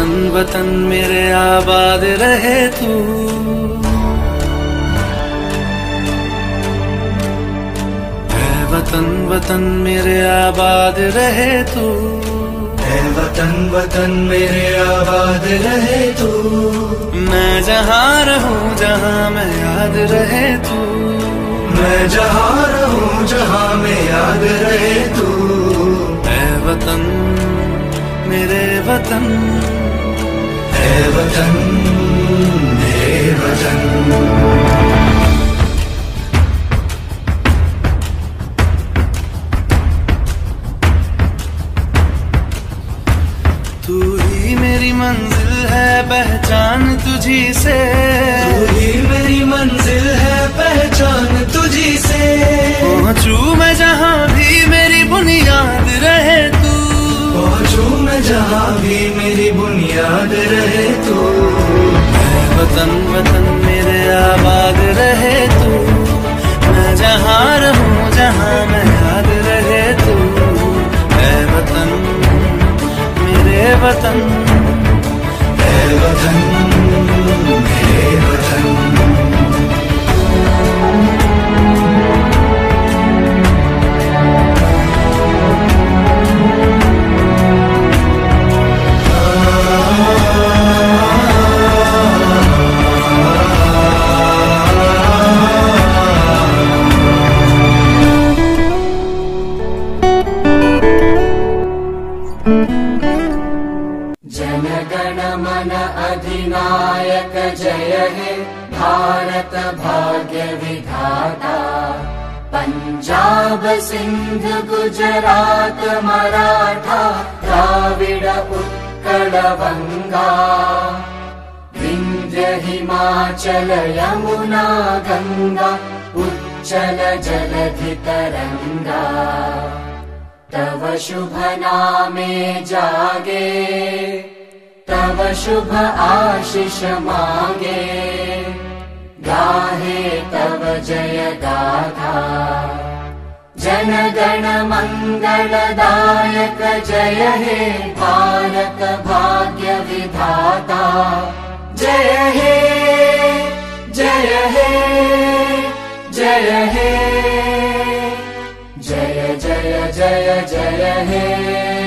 वतन वतन मेरे आबाद रहे तू। है वतन वतन मेरे आबाद रहे तू। है वतन वतन मेरे आबाद रहे तू। मैं जहाँ रहूं जहाँ मैं याद रहे तू। मैं जहाँ रहूं जहाँ मैं याद रहे तू। है वतन मेरे वतन। है वतन मेरे वतन। तू ही मेरी मंजिल है पहचान तुझी से। तू ही मेरी मंजिल है पहचान तुझी से। पहुँचूं मैं जहाँ भी मेरी बुनियाद रहे तू। पहुँचूं मैं जहाँ भी मेरी बुनियाद रहे तू। है वतन वतन मेरे आबाद रहे तू। मैं जहाँ रहूं जहाँ मैं याद रहे तू। है वतन मेरे वतन। है वतन मेरे वतन। जन गण मन अधिनायक जय हे भारत भाग्य विधाता। पंजाब सिंध गुजरात मराठा द्राविड उत्कल बंगा। विंध्य हिमाचल यमुना गंगा उच्चल जलधि तरंगा। तव शुभ नामे जागे तव शुभ आशीष मांगे। गाहे तव जय गाथा जन गण मंगलदायक जय हे भारत भाग्य विधाता। जय हे जय हे जय हे जय जय जय जय हे।